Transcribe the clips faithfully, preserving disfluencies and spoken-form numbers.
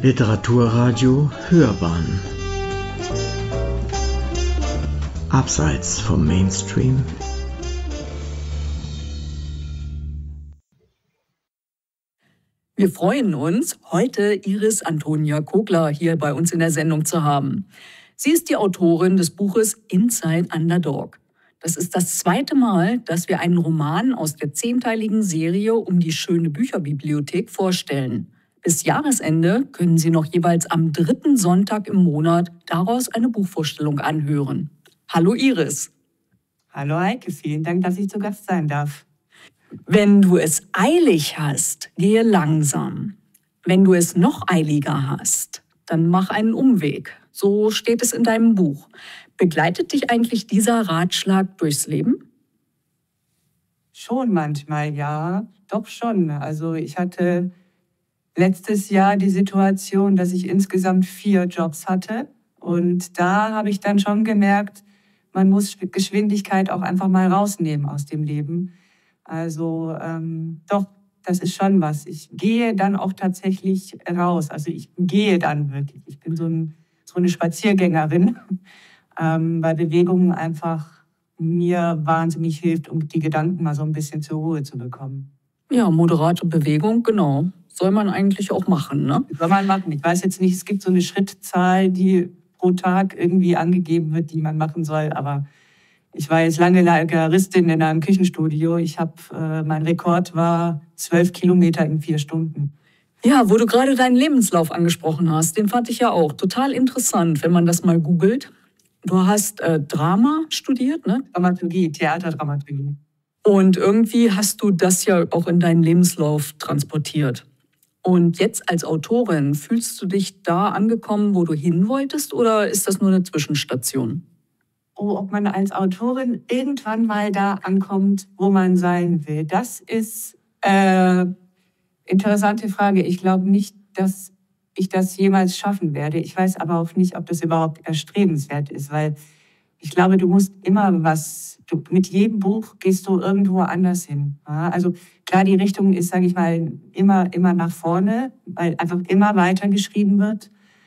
Literaturradio Hörbahn Abseits vom Mainstream. Wir freuen uns, heute Iris Antonia Kogler hier bei uns in der Sendung zu haben. Sie ist die Autorin des Buches Inside Underdog. Das ist das zweite Mal, dass wir einen Roman aus der zehnteiligen Serie um die schöne Bücherbibliothek vorstellen. Bis Jahresende können Sie noch jeweils am dritten Sonntag im Monat daraus eine Buchvorstellung anhören. Hallo Iris. Hallo Heike, vielen Dank, dass ich zu Gast sein darf. Wenn du es eilig hast, gehe langsam. Wenn du es noch eiliger hast, dann mach einen Umweg. So steht es in deinem Buch. Begleitet dich eigentlich dieser Ratschlag durchs Leben? Schon manchmal, ja. Doch schon. Also ich hatte letztes Jahr die Situation, dass ich insgesamt vier Jobs hatte. Und da habe ich dann schon gemerkt, man muss Geschwindigkeit auch einfach mal rausnehmen aus dem Leben. Also ähm, doch, das ist schon was. Ich gehe dann auch tatsächlich raus. Also ich gehe dann wirklich. Ich bin so, ein, so eine Spaziergängerin, ähm, weil Bewegung einfach mir wahnsinnig hilft, um die Gedanken mal so ein bisschen zur Ruhe zu bekommen. Ja, moderate Bewegung, genau. Soll man eigentlich auch machen, ne? Soll man machen. Ich weiß jetzt nicht, es gibt so eine Schrittzahl, die pro Tag irgendwie angegeben wird, die man machen soll. Aber ich war jetzt lange Lageristin in einem Küchenstudio. Ich habe, äh, mein Rekord war zwölf Kilometer in vier Stunden. Ja, wo du gerade deinen Lebenslauf angesprochen hast, den fand ich ja auch total interessant, wenn man das mal googelt. Du hast äh, Drama studiert, ne? Dramaturgie, Theaterdramaturgie. Und irgendwie hast du das ja auch in deinen Lebenslauf transportiert. Und jetzt als Autorin, fühlst du dich da angekommen, wo du hin wolltest, oder ist das nur eine Zwischenstation? Oh, ob man als Autorin irgendwann mal da ankommt, wo man sein will, das ist äh, interessante Frage. Ich glaube nicht, dass ich das jemals schaffen werde. Ich weiß aber auch nicht, ob das überhaupt erstrebenswert ist, weil ich glaube, du musst immer was, du, mit jedem Buch gehst du irgendwo anders hin. Ja, also klar, die Richtung ist, sage ich mal, immer, immer nach vorne, weil einfach immer weiter geschrieben wird.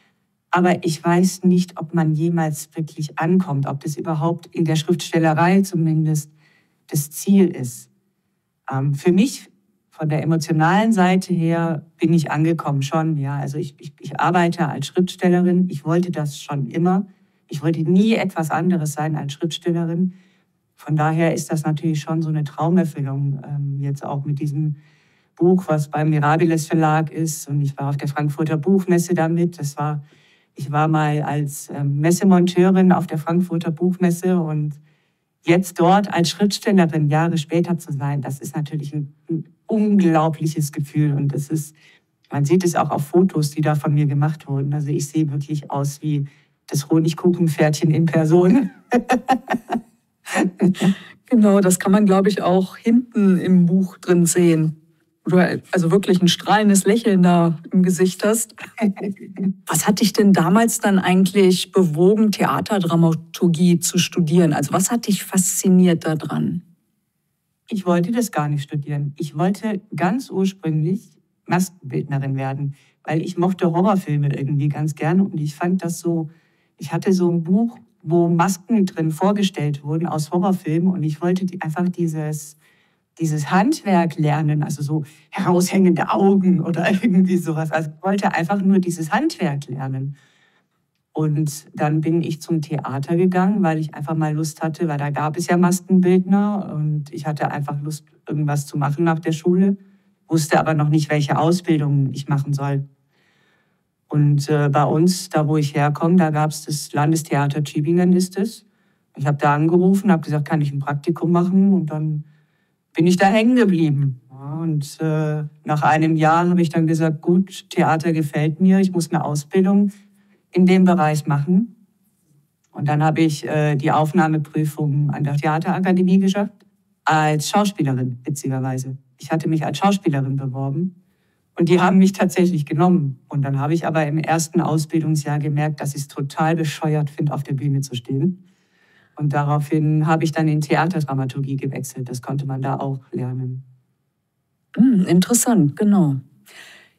Aber ich weiß nicht, ob man jemals wirklich ankommt, ob das überhaupt in der Schriftstellerei zumindest das Ziel ist. Ähm, für mich, von der emotionalen Seite her, bin ich angekommen schon. Ja, also ich, ich, ich arbeite als Schriftstellerin. Ich wollte das schon immer. Ich wollte nie etwas anderes sein als Schriftstellerin. Von daher ist das natürlich schon so eine Traumerfüllung, ähm, jetzt auch mit diesem Buch, was beim Mirabilis Verlag ist. Und ich war auf der Frankfurter Buchmesse damit. Das war, ich war mal als ähm, Messemonteurin auf der Frankfurter Buchmesse und jetzt dort als Schriftstellerin Jahre später zu sein, das ist natürlich ein, ein unglaubliches Gefühl. Und das ist, man sieht es auch auf Fotos, die da von mir gemacht wurden. Also ich sehe wirklich aus wie das Honigkuchenpferdchen in Person. Genau, das kann man, glaube ich, auch hinten im Buch drin sehen. Wo du also wirklich ein strahlendes Lächeln da im Gesicht hast. Was hat dich denn damals dann eigentlich bewogen, Theaterdramaturgie zu studieren? Also was hat dich fasziniert daran? Ich wollte das gar nicht studieren. Ich wollte ganz ursprünglich Maskenbildnerin werden, weil ich mochte Horrorfilme irgendwie ganz gerne und ich fand das so, ich hatte so ein Buch, wo Masken drin vorgestellt wurden aus Horrorfilmen und ich wollte die, einfach dieses, dieses Handwerk lernen, also so heraushängende Augen oder irgendwie sowas. Also ich wollte einfach nur dieses Handwerk lernen. Und dann bin ich zum Theater gegangen, weil ich einfach mal Lust hatte, weil da gab es ja Maskenbildner und ich hatte einfach Lust, irgendwas zu machen nach der Schule, wusste aber noch nicht, welche Ausbildung ich machen soll. Und äh, bei uns, da wo ich herkomme, da gab es das Landestheater Tübingen, ist es. Ich habe da angerufen, habe gesagt, kann ich ein Praktikum machen? Und dann bin ich da hängen geblieben. Ja, und äh, nach einem Jahr habe ich dann gesagt, gut, Theater gefällt mir, ich muss eine Ausbildung in dem Bereich machen. Und dann habe ich äh, die Aufnahmeprüfung an der Theaterakademie geschafft, als Schauspielerin, witzigerweise. Ich hatte mich als Schauspielerin beworben. Und die haben mich tatsächlich genommen. Und dann habe ich aber im ersten Ausbildungsjahr gemerkt, dass ich es total bescheuert finde, auf der Bühne zu stehen. Und daraufhin habe ich dann in Theaterdramaturgie gewechselt. Das konnte man da auch lernen. Hm, interessant, genau.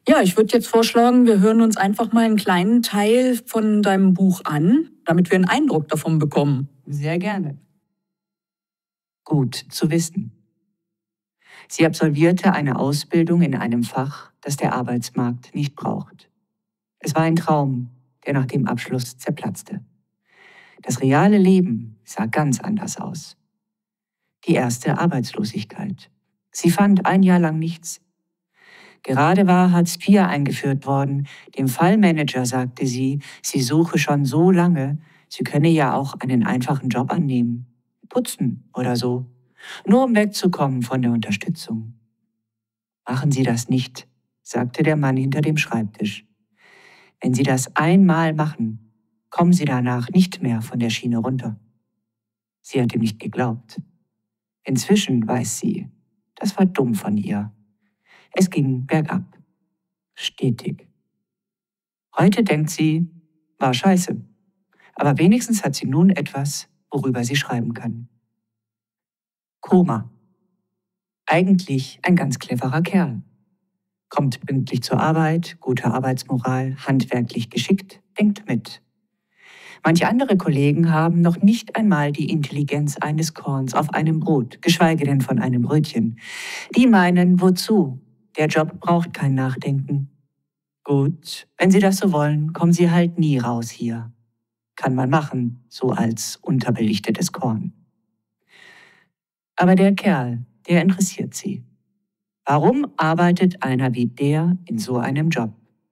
Ja, ich würde jetzt vorschlagen, wir hören uns einfach mal einen kleinen Teil von deinem Buch an, damit wir einen Eindruck davon bekommen. Sehr gerne. Gut zu wissen. Sie absolvierte eine Ausbildung in einem Fach, das der Arbeitsmarkt nicht braucht. Es war ein Traum, der nach dem Abschluss zerplatzte. Das reale Leben sah ganz anders aus. Die erste Arbeitslosigkeit. Sie fand ein Jahr lang nichts. Gerade war Hartz vier eingeführt worden. Dem Fallmanager sagte sie, sie suche schon so lange, sie könne ja auch einen einfachen Job annehmen. Putzen oder so. Nur um wegzukommen von der Unterstützung. Machen Sie das nicht, sagte der Mann hinter dem Schreibtisch. Wenn Sie das einmal machen, kommen Sie danach nicht mehr von der Schiene runter. Sie hat ihm nicht geglaubt. Inzwischen weiß sie, das war dumm von ihr. Es ging bergab. Stetig. Heute denkt sie, war scheiße. Aber wenigstens hat sie nun etwas, worüber sie schreiben kann. Koma. Eigentlich ein ganz cleverer Kerl. Kommt pünktlich zur Arbeit, gute Arbeitsmoral, handwerklich geschickt, denkt mit. Manche andere Kollegen haben noch nicht einmal die Intelligenz eines Korns auf einem Brot, geschweige denn von einem Brötchen. Die meinen, wozu? Der Job braucht kein Nachdenken. Gut, wenn Sie das so wollen, kommen Sie halt nie raus hier. Kann man machen, so als unterbelichtetes Korn. Aber der Kerl, der interessiert sie. Warum arbeitet einer wie der in so einem Job?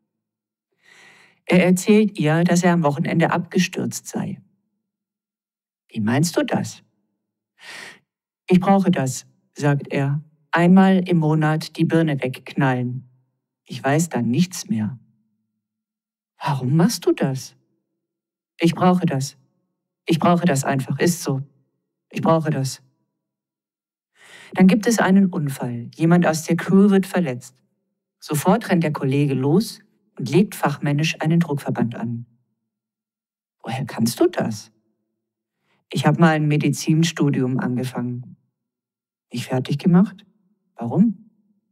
Er erzählt ihr, dass er am Wochenende abgestürzt sei. Wie meinst du das? Ich brauche das, sagt er. Einmal im Monat die Birne wegknallen. Ich weiß dann nichts mehr. Warum machst du das? Ich brauche das. Ich brauche das einfach, ist so. Ich brauche das. Dann gibt es einen Unfall. Jemand aus der Crew wird verletzt. Sofort rennt der Kollege los und legt fachmännisch einen Druckverband an. Woher kannst du das? Ich habe mal ein Medizinstudium angefangen. Nicht fertig gemacht? Warum?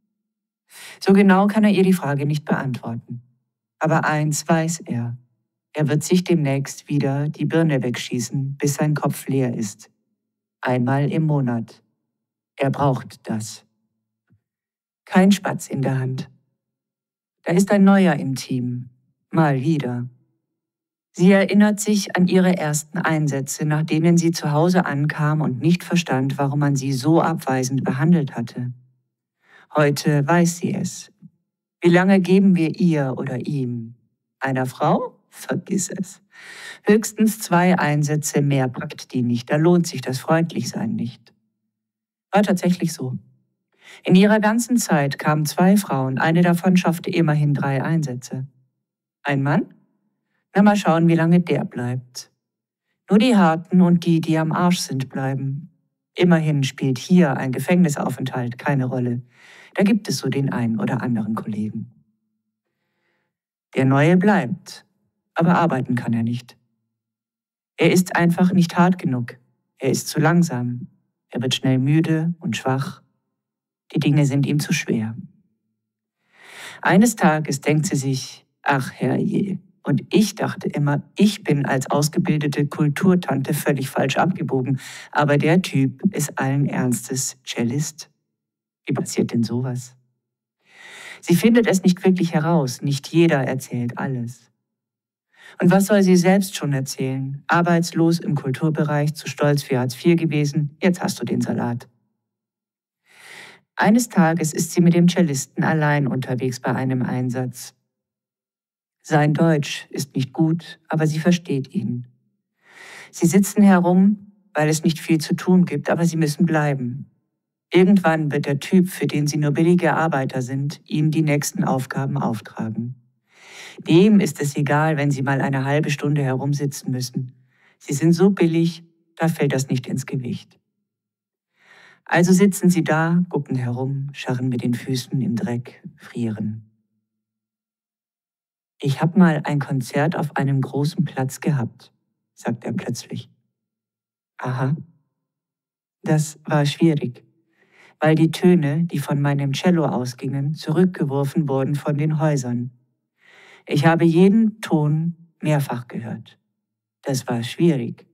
So genau kann er ihr die Frage nicht beantworten. Aber eins weiß er. Er wird sich demnächst wieder die Birne wegschießen, bis sein Kopf leer ist. Einmal im Monat. Er braucht das. Kein Spatz in der Hand. Da ist ein neuer im Team. Mal wieder. Sie erinnert sich an ihre ersten Einsätze, nach denen sie zu Hause ankam und nicht verstand, warum man sie so abweisend behandelt hatte. Heute weiß sie es. Wie lange geben wir ihr oder ihm? Einer Frau? Vergiss es. Höchstens zwei Einsätze, mehr packt die nicht. Da lohnt sich das Freundlichsein nicht. War tatsächlich so. In ihrer ganzen Zeit kamen zwei Frauen, eine davon schaffte immerhin drei Einsätze. Ein Mann? Na, mal schauen, wie lange der bleibt. Nur die Harten und die, die am Arsch sind, bleiben. Immerhin spielt hier ein Gefängnisaufenthalt keine Rolle. Da gibt es so den einen oder anderen Kollegen. Der Neue bleibt, aber arbeiten kann er nicht. Er ist einfach nicht hart genug. Er ist zu langsam. Er wird schnell müde und schwach. Die Dinge sind ihm zu schwer. Eines Tages denkt sie sich, ach herrje, und ich dachte immer, ich bin als ausgebildete Kulturtante völlig falsch abgebogen, aber der Typ ist allen Ernstes Cellist. Wie passiert denn sowas? Sie findet es nicht wirklich heraus, nicht jeder erzählt alles. Und was soll sie selbst schon erzählen? Arbeitslos im Kulturbereich, zu stolz für Hartz vier gewesen, jetzt hast du den Salat. Eines Tages ist sie mit dem Cellisten allein unterwegs bei einem Einsatz. Sein Deutsch ist nicht gut, aber sie versteht ihn. Sie sitzen herum, weil es nicht viel zu tun gibt, aber sie müssen bleiben. Irgendwann wird der Typ, für den sie nur billige Arbeiter sind, ihnen die nächsten Aufgaben auftragen. Dem ist es egal, wenn sie mal eine halbe Stunde herumsitzen müssen. Sie sind so billig, da fällt das nicht ins Gewicht. Also sitzen sie da, gucken herum, scharren mit den Füßen im Dreck, frieren. Ich habe mal ein Konzert auf einem großen Platz gehabt, sagt er plötzlich. Aha. Das war schwierig, weil die Töne, die von meinem Cello ausgingen, zurückgeworfen wurden von den Häusern. Ich habe jeden Ton mehrfach gehört. Das war schwierig.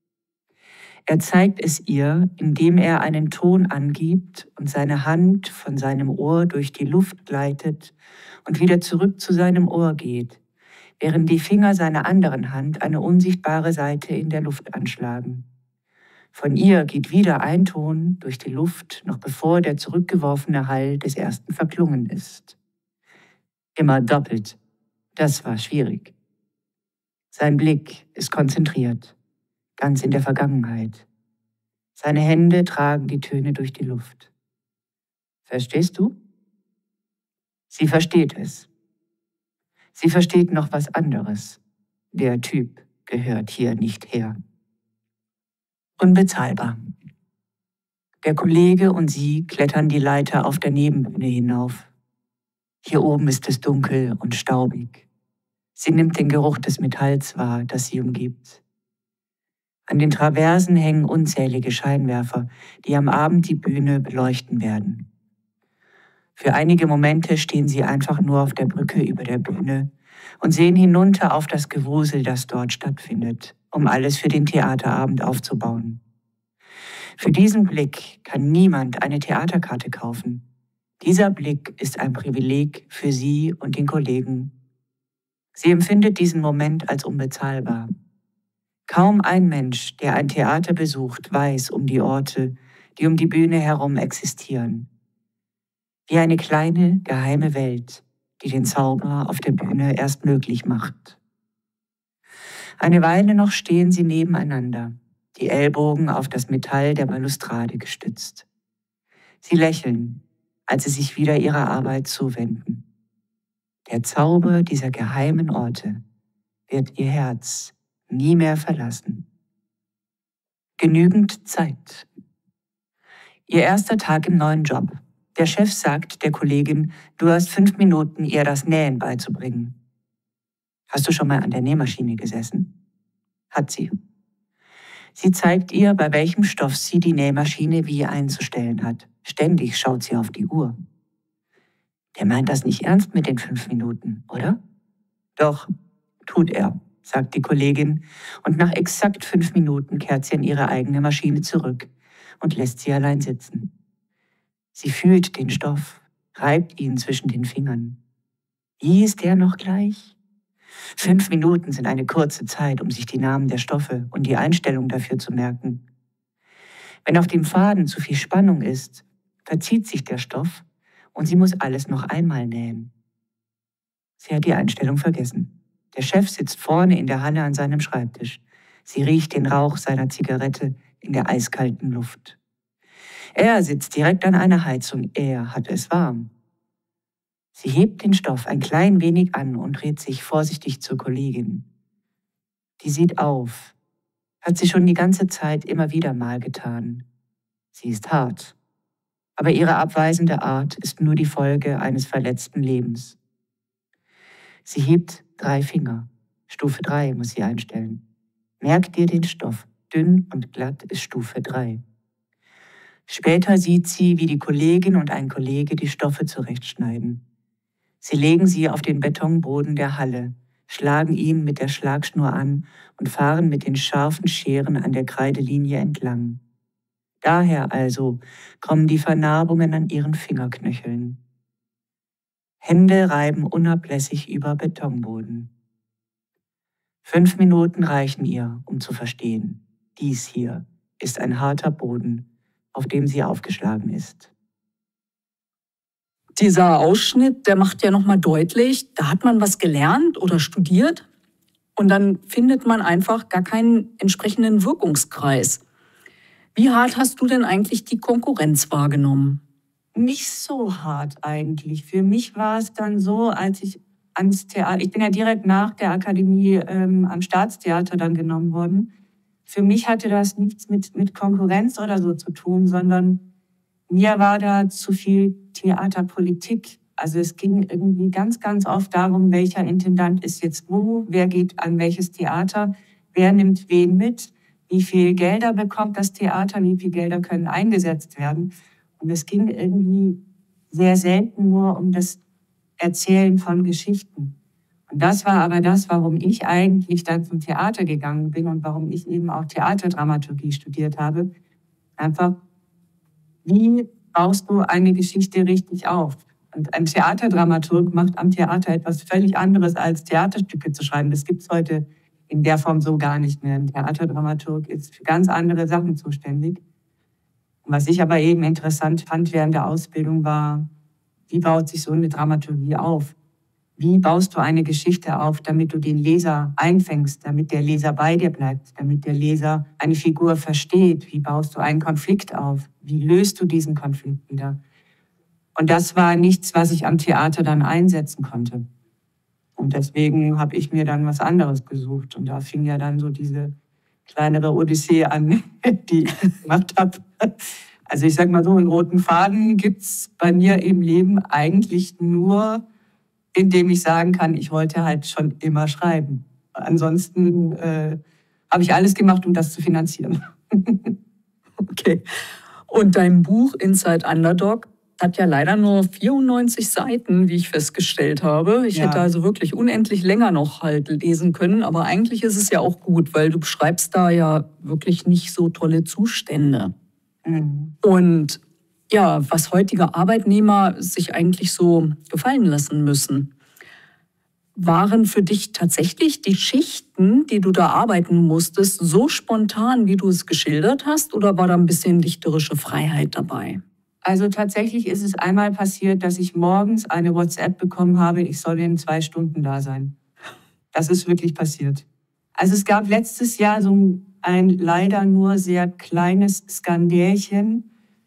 Er zeigt es ihr, indem er einen Ton angibt und seine Hand von seinem Ohr durch die Luft gleitet und wieder zurück zu seinem Ohr geht, während die Finger seiner anderen Hand eine unsichtbare Saite in der Luft anschlagen. Von ihr geht wieder ein Ton durch die Luft, noch bevor der zurückgeworfene Hall des ersten verklungen ist. Immer doppelt. Das war schwierig. Sein Blick ist konzentriert, ganz in der Vergangenheit. Seine Hände tragen die Töne durch die Luft. Verstehst du? Sie versteht es. Sie versteht noch was anderes. Der Typ gehört hier nicht her. Unbezahlbar. Der Kollege und sie klettern die Leiter auf der Nebenbühne hinauf. Hier oben ist es dunkel und staubig. Sie nimmt den Geruch des Metalls wahr, das sie umgibt. An den Traversen hängen unzählige Scheinwerfer, die am Abend die Bühne beleuchten werden. Für einige Momente stehen sie einfach nur auf der Brücke über der Bühne und sehen hinunter auf das Gewusel, das dort stattfindet, um alles für den Theaterabend aufzubauen. Für diesen Blick kann niemand eine Theaterkarte kaufen. Dieser Blick ist ein Privileg für sie und den Kollegen. Sie empfindet diesen Moment als unbezahlbar. Kaum ein Mensch, der ein Theater besucht, weiß um die Orte, die um die Bühne herum existieren. Wie eine kleine, geheime Welt, die den Zauber auf der Bühne erst möglich macht. Eine Weile noch stehen sie nebeneinander, die Ellbogen auf das Metall der Balustrade gestützt. Sie lächeln, als sie sich wieder ihrer Arbeit zuwenden. Der Zauber dieser geheimen Orte wird ihr Herz nie mehr verlassen. Genügend Zeit. Ihr erster Tag im neuen Job. Der Chef sagt der Kollegin, du hast fünf Minuten, ihr das Nähen beizubringen. Hast du schon mal an der Nähmaschine gesessen? Hat sie. Sie zeigt ihr, bei welchem Stoff sie die Nähmaschine wie einzustellen hat. Ständig schaut sie auf die Uhr. Der meint das nicht ernst mit den fünf Minuten, oder? Doch, tut er, sagt die Kollegin, und nach exakt fünf Minuten kehrt sie an ihre eigene Maschine zurück und lässt sie allein sitzen. Sie fühlt den Stoff, reibt ihn zwischen den Fingern. Wie ist der noch gleich? Fünf Minuten sind eine kurze Zeit, um sich die Namen der Stoffe und die Einstellung dafür zu merken. Wenn auf dem Faden zu viel Spannung ist, verzieht sich der Stoff und sie muss alles noch einmal nähen. Sie hat die Einstellung vergessen. Der Chef sitzt vorne in der Halle an seinem Schreibtisch. Sie riecht den Rauch seiner Zigarette in der eiskalten Luft. Er sitzt direkt an einer Heizung. Er hat es warm. Sie hebt den Stoff ein klein wenig an und dreht sich vorsichtig zur Kollegin. Die sieht auf. Hat sie schon die ganze Zeit immer wieder mal getan. Sie ist hart. Aber ihre abweisende Art ist nur die Folge eines verletzten Lebens. Sie hebt drei Finger. Stufe drei muss sie einstellen. Merk dir den Stoff. Dünn und glatt ist Stufe drei. Später sieht sie, wie die Kollegin und ein Kollege die Stoffe zurechtschneiden. Sie legen sie auf den Betonboden der Halle, schlagen ihn mit der Schlagschnur an und fahren mit den scharfen Scheren an der Kreidelinie entlang. Daher also kommen die Vernarbungen an ihren Fingerknöcheln. Hände reiben unablässig über Betonboden. Fünf Minuten reichen ihr, um zu verstehen, dies hier ist ein harter Boden, auf dem sie aufgeschlagen ist. Dieser Ausschnitt, der macht ja nochmal deutlich, da hat man was gelernt oder studiert und dann findet man einfach gar keinen entsprechenden Wirkungskreis. Wie hart hast du denn eigentlich die Konkurrenz wahrgenommen? Nicht so hart eigentlich. Für mich war es dann so, als ich ans Theater, ich bin ja direkt nach der Akademie ähm, am Staatstheater dann genommen worden. Für mich hatte das nichts mit, mit Konkurrenz oder so zu tun, sondern mir war da zu viel Theaterpolitik. Also es ging irgendwie ganz, ganz oft darum, welcher Intendant ist jetzt wo, wer geht an welches Theater, wer nimmt wen mit, wie viel Gelder bekommt das Theater, wie viel Gelder können eingesetzt werden. Und es ging irgendwie sehr selten nur um das Erzählen von Geschichten. Und das war aber das, warum ich eigentlich dann zum Theater gegangen bin und warum ich eben auch Theaterdramaturgie studiert habe. Einfach, wie baust du eine Geschichte richtig auf? Und ein Theaterdramaturg macht am Theater etwas völlig anderes, als Theaterstücke zu schreiben. Das gibt es heute in der Form so gar nicht mehr. Ein Theaterdramaturg ist für ganz andere Sachen zuständig. Und was ich aber eben interessant fand während der Ausbildung war, wie baut sich so eine Dramaturgie auf? Wie baust du eine Geschichte auf, damit du den Leser einfängst, damit der Leser bei dir bleibt, damit der Leser eine Figur versteht? Wie baust du einen Konflikt auf? Wie löst du diesen Konflikt wieder? Und das war nichts, was ich am Theater dann einsetzen konnte. Und deswegen habe ich mir dann was anderes gesucht. Und da fing ja dann so diese kleinere Odyssee an, die ich gemacht habe. Also ich sag mal so, einen roten Faden gibt's bei mir im Leben eigentlich nur, indem ich sagen kann, ich wollte halt schon immer schreiben. Ansonsten äh, habe ich alles gemacht, um das zu finanzieren. Okay. Und dein Buch Inside Underdog hat ja leider nur vierundneunzig Seiten, wie ich festgestellt habe. Ich Ja. hätte also wirklich unendlich länger noch halt lesen können. Aber eigentlich ist es ja auch gut, weil du beschreibst da ja wirklich nicht so tolle Zustände. Mhm. Und ja, was heutige Arbeitnehmer sich eigentlich so gefallen lassen müssen. Waren für dich tatsächlich die Schichten, die du da arbeiten musstest, so spontan, wie du es geschildert hast? Oder war da ein bisschen dichterische Freiheit dabei? Also tatsächlich ist es einmal passiert, dass ich morgens eine WhatsApp bekommen habe, ich soll in zwei Stunden da sein. Das ist wirklich passiert. Also es gab letztes Jahr so ein leider nur sehr kleines Skandälchen,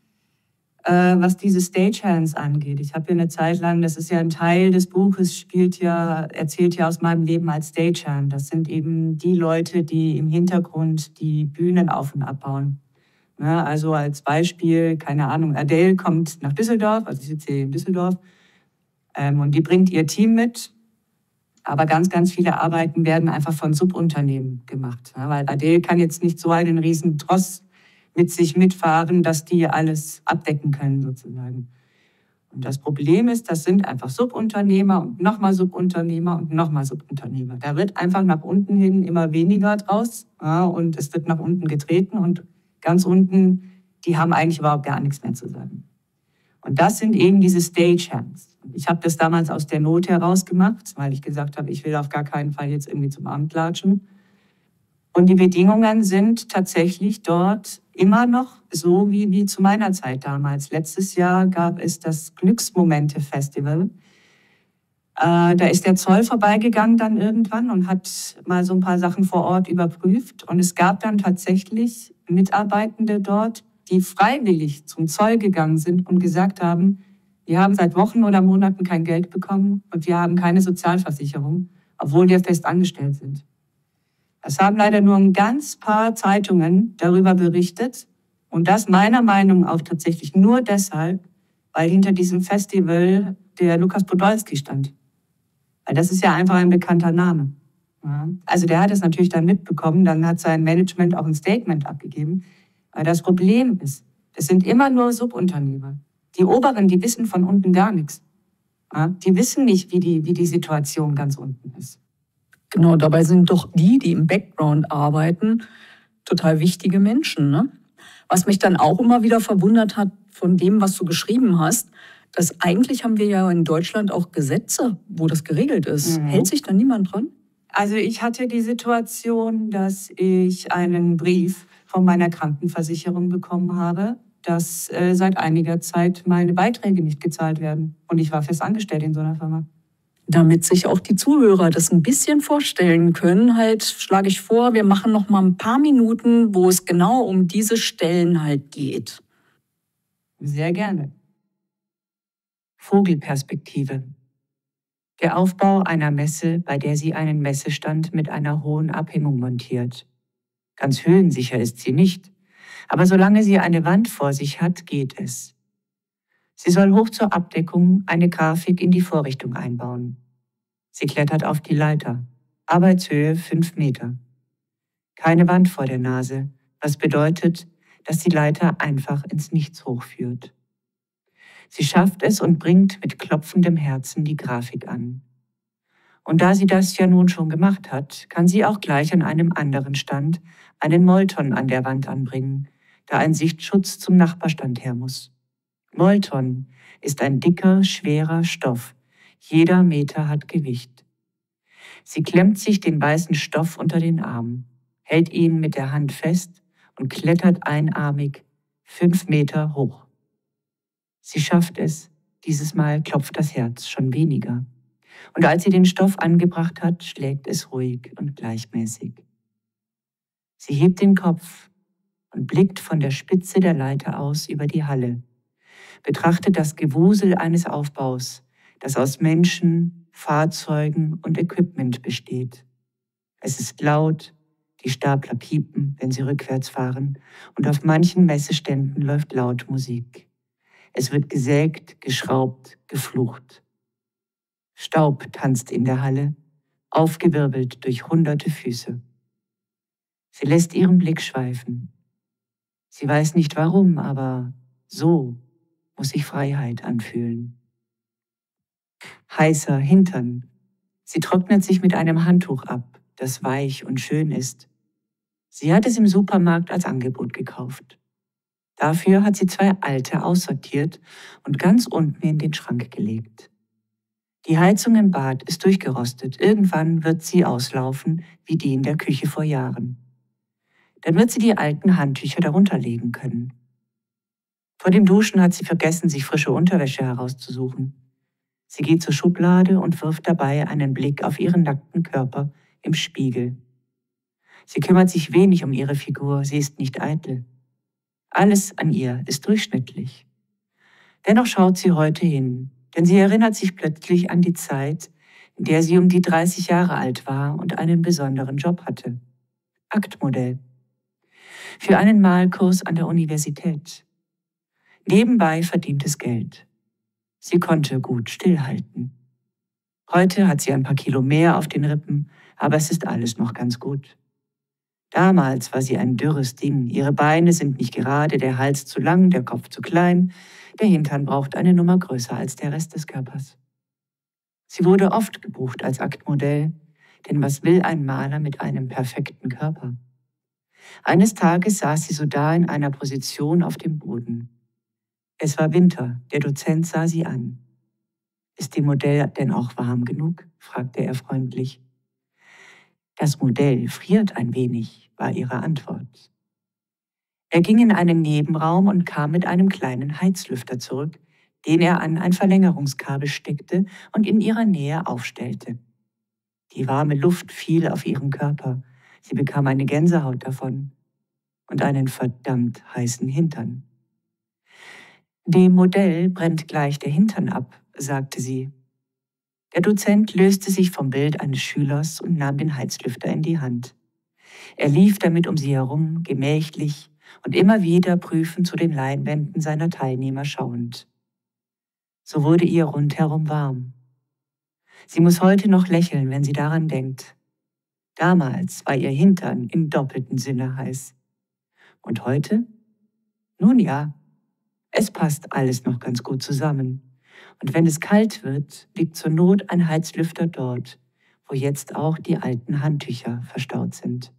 äh, was diese Stagehands angeht. Ich habe ja eine Zeit lang, das ist ja ein Teil des Buches, spielt ja, erzählt ja aus meinem Leben als Stagehand. Das sind eben die Leute, die im Hintergrund die Bühnen auf- und abbauen. Ja, also als Beispiel, keine Ahnung, Adele kommt nach Düsseldorf, also ich sitze hier in Düsseldorf, ähm, und die bringt ihr Team mit. Aber ganz, ganz viele Arbeiten werden einfach von Subunternehmen gemacht. Ja, weil Adele kann jetzt nicht so einen riesen Tross mit sich mitfahren, dass die alles abdecken können sozusagen. Und das Problem ist, das sind einfach Subunternehmer und nochmal Subunternehmer und nochmal Subunternehmer. Da wird einfach nach unten hin immer weniger draus, ja, und es wird nach unten getreten und ganz unten, die haben eigentlich überhaupt gar nichts mehr zu sagen. Und das sind eben diese Stagehands. Ich habe das damals aus der Not heraus gemacht, weil ich gesagt habe, ich will auf gar keinen Fall jetzt irgendwie zum Amt latschen. Und die Bedingungen sind tatsächlich dort immer noch so wie, wie zu meiner Zeit damals. Letztes Jahr gab es das Glücksmomente-Festival. Äh, da ist der Zoll vorbeigegangen dann irgendwann und hat mal so ein paar Sachen vor Ort überprüft. Und es gab dann tatsächlich Mitarbeitende dort, die freiwillig zum Zoll gegangen sind und gesagt haben, wir haben seit Wochen oder Monaten kein Geld bekommen und wir haben keine Sozialversicherung, obwohl wir fest angestellt sind. Es haben leider nur ein ganz paar Zeitungen darüber berichtet und das meiner Meinung nach auch tatsächlich nur deshalb, weil hinter diesem Festival der Lukas Podolski stand. Weil das ist ja einfach ein bekannter Name. Ja. Also der hat es natürlich dann mitbekommen, dann hat sein Management auch ein Statement abgegeben. Aber das Problem ist, es sind immer nur Subunternehmer. Die Oberen, die wissen von unten gar nichts. Ja. Die wissen nicht, wie die, wie die Situation ganz unten ist. Genau, dabei sind doch die, die im Background arbeiten, total wichtige Menschen, ne? Was mich dann auch immer wieder verwundert hat von dem, was du geschrieben hast, dass eigentlich haben wir ja in Deutschland auch Gesetze, wo das geregelt ist. Mhm. Hält sich da niemand dran? Also ich hatte die Situation, dass ich einen Brief von meiner Krankenversicherung bekommen habe, dass äh, seit einiger Zeit meine Beiträge nicht gezahlt werden. Und ich war fest angestellt in so einer Firma. Damit sich auch die Zuhörer das ein bisschen vorstellen können, halt schlage ich vor, wir machen noch mal ein paar Minuten, wo es genau um diese Stellen halt geht. Sehr gerne. Vogelperspektive. Der Aufbau einer Messe, bei der sie einen Messestand mit einer hohen Abhängung montiert. Ganz höhensicher ist sie nicht, aber solange sie eine Wand vor sich hat, geht es. Sie soll hoch zur Abdeckung eine Grafik in die Vorrichtung einbauen. Sie klettert auf die Leiter. Arbeitshöhe fünf Meter. Keine Wand vor der Nase, was bedeutet, dass die Leiter einfach ins Nichts hochführt. Sie schafft es und bringt mit klopfendem Herzen die Grafik an. Und da sie das ja nun schon gemacht hat, kann sie auch gleich an einem anderen Stand einen Molton an der Wand anbringen, da ein Sichtschutz zum Nachbarstand her muss. Molton ist ein dicker, schwerer Stoff. Jeder Meter hat Gewicht. Sie klemmt sich den weißen Stoff unter den Arm, hält ihn mit der Hand fest und klettert einarmig fünf Meter hoch. Sie schafft es, dieses Mal klopft das Herz schon weniger. Und als sie den Stoff angebracht hat, schlägt es ruhig und gleichmäßig. Sie hebt den Kopf und blickt von der Spitze der Leiter aus über die Halle, betrachtet das Gewusel eines Aufbaus, das aus Menschen, Fahrzeugen und Equipment besteht. Es ist laut, die Stapler piepen, wenn sie rückwärts fahren, und auf manchen Messeständen läuft laut Musik. Es wird gesägt, geschraubt, geflucht. Staub tanzt in der Halle, aufgewirbelt durch hunderte Füße. Sie lässt ihren Blick schweifen. Sie weiß nicht warum, aber so muss sich Freiheit anfühlen. Heißer Hintern. Sie trocknet sich mit einem Handtuch ab, das weich und schön ist. Sie hat es im Supermarkt als Angebot gekauft. Dafür hat sie zwei alte aussortiert und ganz unten in den Schrank gelegt. Die Heizung im Bad ist durchgerostet. Irgendwann wird sie auslaufen, wie die in der Küche vor Jahren. Dann wird sie die alten Handtücher darunter legen können. Vor dem Duschen hat sie vergessen, sich frische Unterwäsche herauszusuchen. Sie geht zur Schublade und wirft dabei einen Blick auf ihren nackten Körper im Spiegel. Sie kümmert sich wenig um ihre Figur, sie ist nicht eitel. Alles an ihr ist durchschnittlich. Dennoch schaut sie heute hin, denn sie erinnert sich plötzlich an die Zeit, in der sie um die dreißig Jahre alt war und einen besonderen Job hatte. Aktmodell. Für einen Malkurs an der Universität. Nebenbei verdientes Geld. Sie konnte gut stillhalten. Heute hat sie ein paar Kilo mehr auf den Rippen, aber es ist alles noch ganz gut. Damals war sie ein dürres Ding. Ihre Beine sind nicht gerade, der Hals zu lang, der Kopf zu klein. Der Hintern braucht eine Nummer größer als der Rest des Körpers. Sie wurde oft gebucht als Aktmodell, denn was will ein Maler mit einem perfekten Körper? Eines Tages saß sie so da in einer Position auf dem Boden. Es war Winter, der Dozent sah sie an. »Ist dem Modell denn auch warm genug?« fragte er freundlich. »Das Modell friert ein wenig«, war ihre Antwort. Er ging in einen Nebenraum und kam mit einem kleinen Heizlüfter zurück, den er an ein Verlängerungskabel steckte und in ihrer Nähe aufstellte. Die warme Luft fiel auf ihren Körper, sie bekam eine Gänsehaut davon und einen verdammt heißen Hintern. »Dem Modell brennt gleich der Hintern ab«, sagte sie. Der Dozent löste sich vom Bild eines Schülers und nahm den Heizlüfter in die Hand. Er lief damit um sie herum, gemächlich und immer wieder prüfend zu den Leinwänden seiner Teilnehmer schauend. So wurde ihr rundherum warm. Sie muss heute noch lächeln, wenn sie daran denkt. Damals war ihr Hintern im doppelten Sinne heiß. Und heute? Nun ja, es passt alles noch ganz gut zusammen. Und wenn es kalt wird, liegt zur Not ein Heizlüfter dort, wo jetzt auch die alten Handtücher verstaut sind.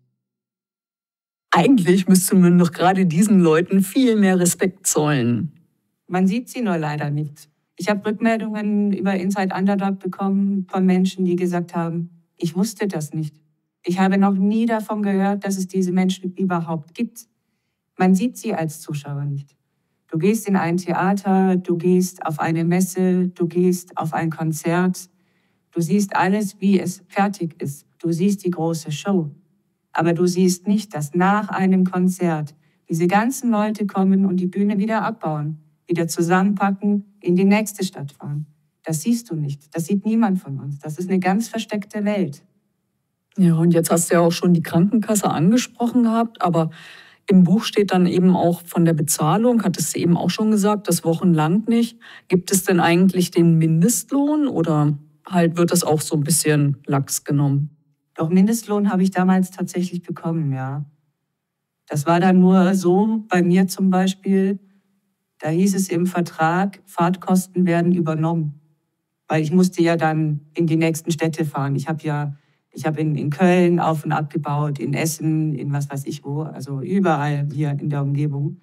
Eigentlich müsste man doch gerade diesen Leuten viel mehr Respekt zollen. Man sieht sie nur leider nicht. Ich habe Rückmeldungen über Inside Underdog bekommen von Menschen, die gesagt haben, ich wusste das nicht. Ich habe noch nie davon gehört, dass es diese Menschen überhaupt gibt. Man sieht sie als Zuschauer nicht. Du gehst in ein Theater, du gehst auf eine Messe, du gehst auf ein Konzert. Du siehst alles, wie es fertig ist. Du siehst die große Show. Aber du siehst nicht, dass nach einem Konzert diese ganzen Leute kommen und die Bühne wieder abbauen, wieder zusammenpacken, in die nächste Stadt fahren. Das siehst du nicht. Das sieht niemand von uns. Das ist eine ganz versteckte Welt. Ja, und jetzt hast du ja auch schon die Krankenkasse angesprochen gehabt, aber im Buch steht dann eben auch von der Bezahlung, hattest du eben auch schon gesagt, das wochenlang nicht. Gibt es denn eigentlich den Mindestlohn oder halt wird das auch so ein bisschen lax genommen? Doch Mindestlohn habe ich damals tatsächlich bekommen, ja. Das war dann nur so, bei mir zum Beispiel, Da hieß es im Vertrag, Fahrtkosten werden übernommen. Weil ich musste ja dann in die nächsten Städte fahren. Ich habe ja, ich habe in, in Köln auf und ab gebaut, in Essen, in was weiß ich wo, also überall hier in der Umgebung.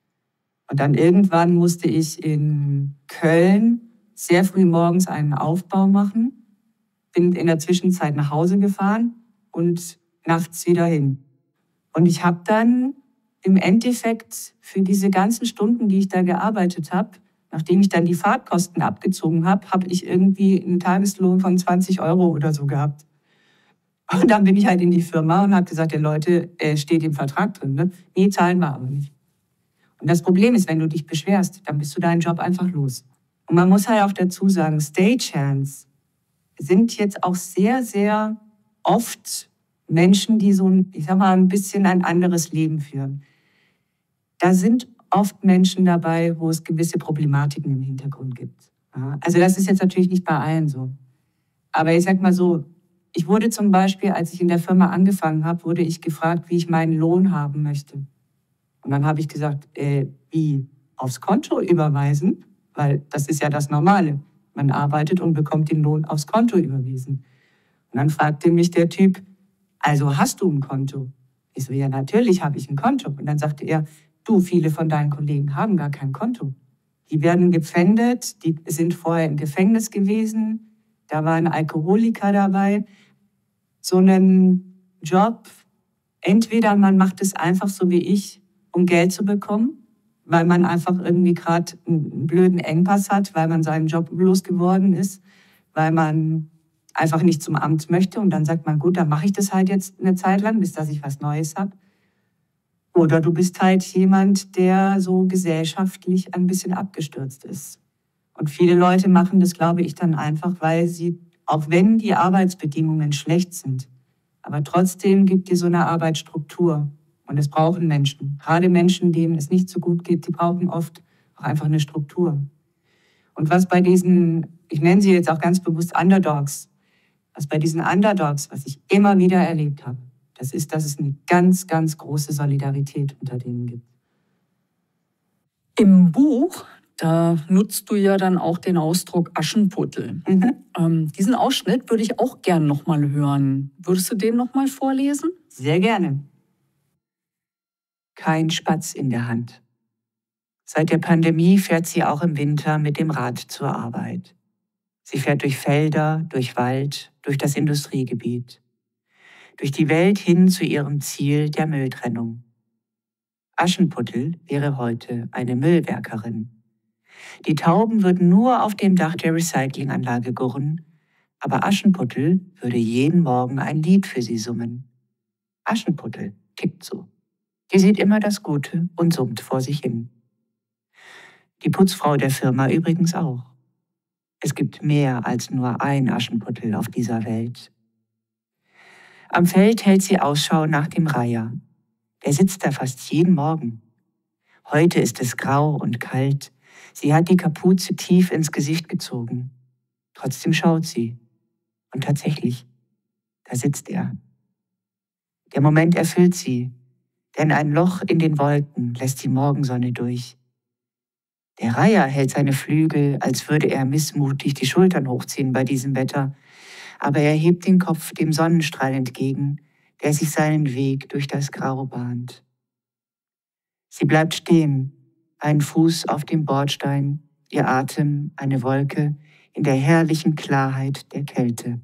Und dann irgendwann musste ich in Köln sehr früh morgens einen Aufbau machen, bin in der Zwischenzeit nach Hause gefahren und nachts wieder hin. Und ich habe dann im Endeffekt für diese ganzen Stunden, die ich da gearbeitet habe, nachdem ich dann die Fahrtkosten abgezogen habe, habe ich irgendwie einen Tageslohn von zwanzig Euro oder so gehabt. Und dann bin ich halt in die Firma und habe gesagt, ja Leute, äh, steht im Vertrag drin, ne? Nee, zahlen wir aber nicht. Und das Problem ist, wenn du dich beschwerst, dann bist du deinen Job einfach los. Und man muss halt auch dazu sagen, Stagehands sind jetzt auch sehr, sehr oft Menschen, die so ein, ich sag mal, ein bisschen ein anderes Leben führen. Da sind oft Menschen dabei, wo es gewisse Problematiken im Hintergrund gibt. Ja, also das ist jetzt natürlich nicht bei allen so. Aber ich sag mal so, ich wurde zum Beispiel, als ich in der Firma angefangen habe, wurde ich gefragt, wie ich meinen Lohn haben möchte. Und dann habe ich gesagt, äh, wie, aufs Konto überweisen? Weil das ist ja das Normale. Man arbeitet und bekommt den Lohn aufs Konto überwiesen. Und dann fragte mich der Typ, also hast du ein Konto? Ich so, ja, natürlich habe ich ein Konto. Und dann sagte er, du, viele von deinen Kollegen haben gar kein Konto. Die werden gepfändet, die sind vorher im Gefängnis gewesen, da waren Alkoholiker dabei. So einen Job, entweder man macht es einfach so wie ich, um Geld zu bekommen, weil man einfach irgendwie gerade einen blöden Engpass hat, weil man seinen Job losgeworden ist, weil man einfach nicht zum Amt möchte und dann sagt man, gut, dann mache ich das halt jetzt eine Zeit lang, bis dass ich was Neues habe. Oder du bist halt jemand, der so gesellschaftlich ein bisschen abgestürzt ist. Und viele Leute machen das, glaube ich, dann einfach, weil sie, auch wenn die Arbeitsbedingungen schlecht sind, aber trotzdem gibt dir so eine Arbeitsstruktur. Und es brauchen Menschen. Gerade Menschen, denen es nicht so gut geht, die brauchen oft auch einfach eine Struktur. Und was bei diesen, ich nenne sie jetzt auch ganz bewusst Underdogs, was bei diesen Underdogs, was ich immer wieder erlebt habe, das ist, dass es eine ganz, ganz große Solidarität unter denen gibt. Im Buch, da nutzt du ja dann auch den Ausdruck Aschenputtel. Mhm. Ähm, diesen Ausschnitt würde ich auch gern nochmal hören. Würdest du den nochmal vorlesen? Sehr gerne. Kein Spatz in der Hand. Seit der Pandemie fährt sie auch im Winter mit dem Rad zur Arbeit. Sie fährt durch Felder, durch Wald, durch das Industriegebiet. Durch die Welt hin zu ihrem Ziel der Mülltrennung. Aschenputtel wäre heute eine Müllwerkerin. Die Tauben würden nur auf dem Dach der Recyclinganlage gurren, aber Aschenputtel würde jeden Morgen ein Lied für sie summen. Aschenputtel tickt so. Die sieht immer das Gute und summt vor sich hin. Die Putzfrau der Firma übrigens auch. Es gibt mehr als nur ein Aschenputtel auf dieser Welt. Am Feld hält sie Ausschau nach dem Reiher. Der sitzt da fast jeden Morgen. Heute ist es grau und kalt. Sie hat die Kapuze tief ins Gesicht gezogen. Trotzdem schaut sie. Und tatsächlich, da sitzt er. Der Moment erfüllt sie. Denn ein Loch in den Wolken lässt die Morgensonne durch. Der Reiher hält seine Flügel, als würde er missmutig die Schultern hochziehen bei diesem Wetter, aber er hebt den Kopf dem Sonnenstrahl entgegen, der sich seinen Weg durch das Grau bahnt. Sie bleibt stehen, ein Fuß auf dem Bordstein, ihr Atem eine Wolke in der herrlichen Klarheit der Kälte.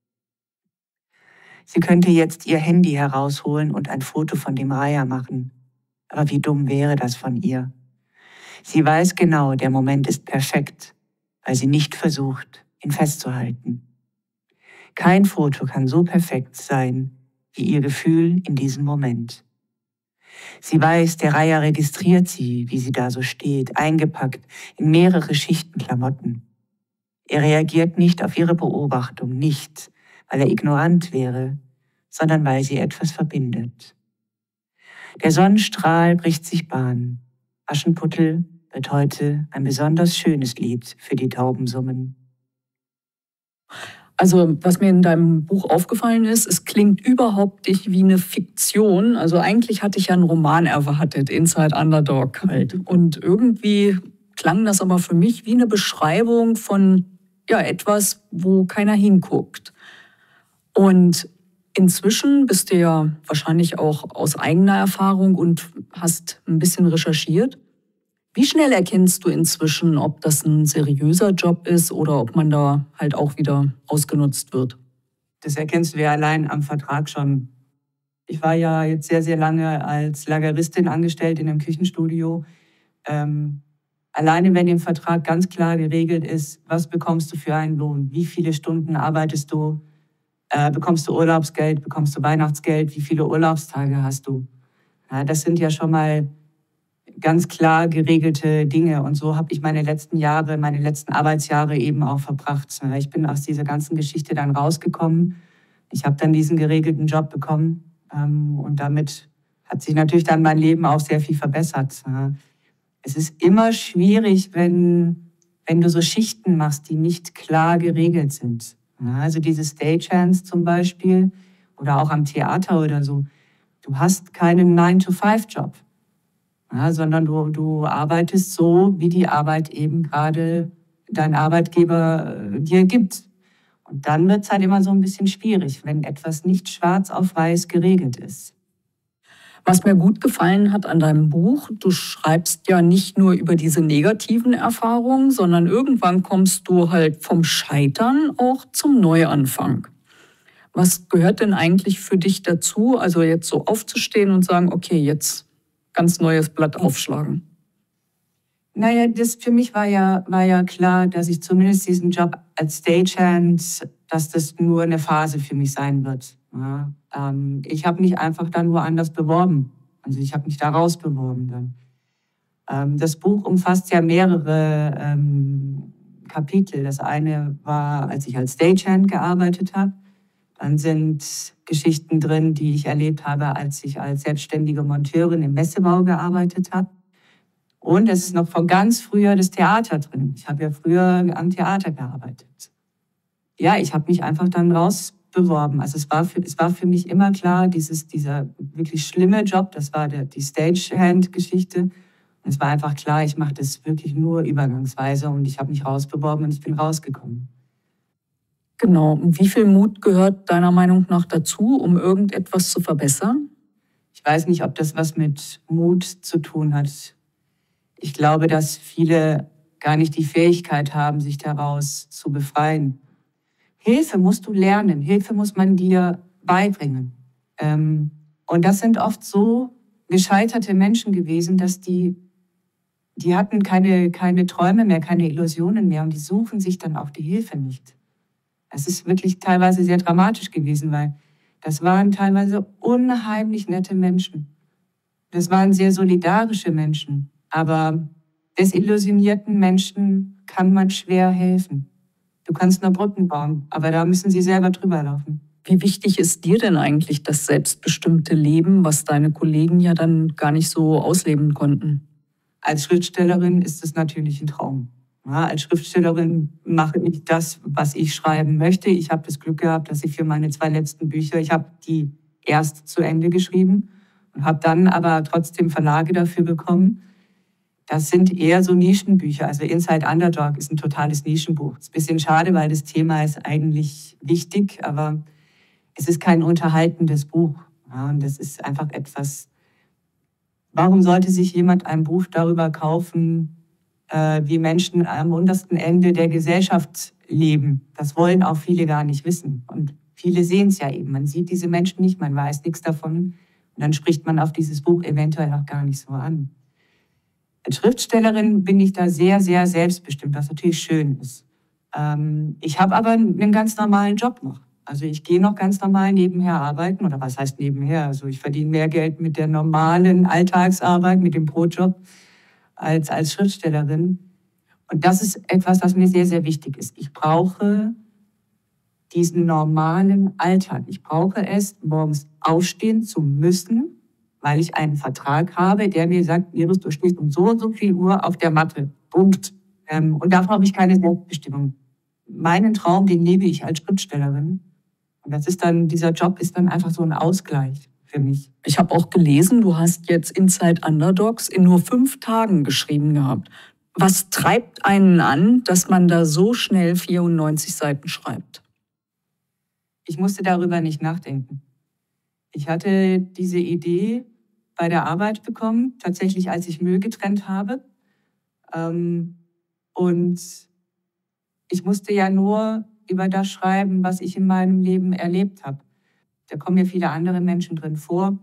Sie könnte jetzt ihr Handy herausholen und ein Foto von dem Reiher machen. Aber wie dumm wäre das von ihr? Sie weiß genau, der Moment ist perfekt, weil sie nicht versucht, ihn festzuhalten. Kein Foto kann so perfekt sein wie ihr Gefühl in diesem Moment. Sie weiß, der Reiher registriert sie, wie sie da so steht, eingepackt in mehrere Schichten Klamotten. Er reagiert nicht auf ihre Beobachtung, nicht, weil er ignorant wäre, sondern weil sie etwas verbindet. Der Sonnenstrahl bricht sich Bahn. Aschenputtel wird heute ein besonders schönes Lied für die Tauben summen. Also was mir in deinem Buch aufgefallen ist, es klingt überhaupt nicht wie eine Fiktion. Also eigentlich hatte ich ja einen Roman erwartet, Inside Underdog halt. Und irgendwie klang das aber für mich wie eine Beschreibung von ja, etwas, wo keiner hinguckt. Und inzwischen bist du ja wahrscheinlich auch aus eigener Erfahrung und hast ein bisschen recherchiert. Wie schnell erkennst du inzwischen, ob das ein seriöser Job ist oder ob man da halt auch wieder ausgenutzt wird? Das erkennst du ja allein am Vertrag schon. Ich war ja jetzt sehr, sehr lange als Lageristin angestellt in einem Küchenstudio. Ähm, alleine wenn im Vertrag ganz klar geregelt ist, was bekommst du für einen Lohn, wie viele Stunden arbeitest du, äh, bekommst du Urlaubsgeld, bekommst du Weihnachtsgeld, wie viele Urlaubstage hast du. Ja, das sind ja schon mal ganz klar geregelte Dinge. Und so habe ich meine letzten Jahre, meine letzten Arbeitsjahre eben auch verbracht. Ich bin aus dieser ganzen Geschichte dann rausgekommen. Ich habe dann diesen geregelten Job bekommen. Und damit hat sich natürlich dann mein Leben auch sehr viel verbessert. Es ist immer schwierig, wenn, wenn du so Schichten machst, die nicht klar geregelt sind. Also diese Stagehands zum Beispiel oder auch am Theater oder so. Du hast keinen nine to five Job. Ja, sondern du, du arbeitest so, wie die Arbeit eben gerade dein Arbeitgeber dir gibt. Und dann wird es halt immer so ein bisschen schwierig, wenn etwas nicht schwarz auf weiß geregelt ist. Was mir gut gefallen hat an deinem Buch, du schreibst ja nicht nur über diese negativen Erfahrungen, sondern irgendwann kommst du halt vom Scheitern auch zum Neuanfang. Was gehört denn eigentlich für dich dazu, also jetzt so aufzustehen und sagen, okay, jetzt ganz neues Blatt aufschlagen? Naja, das für mich war ja, war ja klar, dass ich zumindest diesen Job als Stagehand, dass das nur eine Phase für mich sein wird. Ja, ähm, ich habe mich einfach dann woanders beworben. Also ich habe mich da raus beworben dann. Ähm, das Buch umfasst ja mehrere ähm, Kapitel. Das eine war, als ich als Stagehand gearbeitet habe. Dann sind Geschichten drin, die ich erlebt habe, als ich als selbstständige Monteurin im Messebau gearbeitet habe. Und es ist noch von ganz früher das Theater drin. Ich habe ja früher am Theater gearbeitet. Ja, ich habe mich einfach dann rausbeworben. Also es war für, es war für mich immer klar, dieses, dieser wirklich schlimme Job, das war der, die Stagehand-Geschichte. Es war einfach klar, ich mache das wirklich nur übergangsweise und ich habe mich rausbeworben und ich bin rausgekommen. Genau. Und wie viel Mut gehört deiner Meinung nach dazu, um irgendetwas zu verbessern? Ich weiß nicht, ob das was mit Mut zu tun hat. Ich glaube, dass viele gar nicht die Fähigkeit haben, sich daraus zu befreien. Hilfe musst du lernen. Hilfe muss man dir beibringen. Und das sind oft so gescheiterte Menschen gewesen, dass die, die hatten keine, keine Träume mehr, keine Illusionen mehr und die suchen sich dann auch die Hilfe nicht. Es ist wirklich teilweise sehr dramatisch gewesen, weil das waren teilweise unheimlich nette Menschen. Das waren sehr solidarische Menschen. Aber desillusionierten Menschen kann man schwer helfen. Du kannst nur Brücken bauen, aber da müssen sie selber drüber laufen. Wie wichtig ist dir denn eigentlich das selbstbestimmte Leben, was deine Kollegen ja dann gar nicht so ausleben konnten? Als Schriftstellerin ist es natürlich ein Traum. Ja, als Schriftstellerin mache ich das, was ich schreiben möchte. Ich habe das Glück gehabt, dass ich für meine zwei letzten Bücher, ich habe die erst zu Ende geschrieben und habe dann aber trotzdem Verlage dafür bekommen. Das sind eher so Nischenbücher. Also Inside Underdog ist ein totales Nischenbuch. Ist ein bisschen schade, weil das Thema ist eigentlich wichtig, aber es ist kein unterhaltendes Buch. Ja, und das ist einfach etwas, warum sollte sich jemand ein Buch darüber kaufen, wie Menschen am untersten Ende der Gesellschaft leben? Das wollen auch viele gar nicht wissen. Und viele sehen es ja eben. Man sieht diese Menschen nicht, man weiß nichts davon. Und dann spricht man auf dieses Buch eventuell auch gar nicht so an. Als Schriftstellerin bin ich da sehr, sehr selbstbestimmt, was natürlich schön ist. Ich habe aber einen ganz normalen Job noch. Also ich gehe noch ganz normal nebenher arbeiten. Oder was heißt nebenher? Also ich verdiene mehr Geld mit der normalen Alltagsarbeit, mit dem Brotjob, als als Schriftstellerin. Und das ist etwas, was mir sehr, sehr wichtig ist. Ich brauche diesen normalen Alltag. Ich brauche es, morgens aufstehen zu müssen, weil ich einen Vertrag habe, der mir sagt, Iris, du stehst um so und so viel Uhr auf der Matte. Punkt. Und da brauche ich keine Selbstbestimmung. meinen Traum, den lebe ich als Schriftstellerin. Und das ist dann, dieser Job ist dann einfach so ein Ausgleich für mich. Ich habe auch gelesen, du hast jetzt Inside Underdogs in nur fünf Tagen geschrieben gehabt. Was treibt einen an, dass man da so schnell vierundneunzig Seiten schreibt? Ich musste darüber nicht nachdenken. Ich hatte diese Idee bei der Arbeit bekommen, tatsächlich als ich Müll getrennt habe. Und ich musste ja nur über das schreiben, was ich in meinem Leben erlebt habe. Da kommen ja viele andere Menschen drin vor.